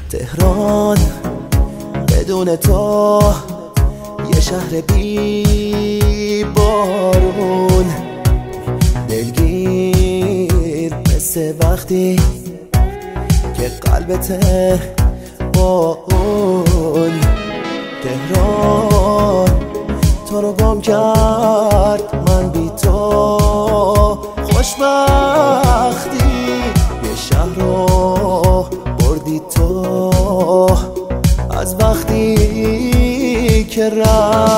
تهران بدون تو یه شهر بی بارون، دلگیر مثل وقتی که قلبته با اون. تهران تو رو گم کرد، من بی تو خوشبختی. یه شهر رو بردی تو از وقتی که رفت.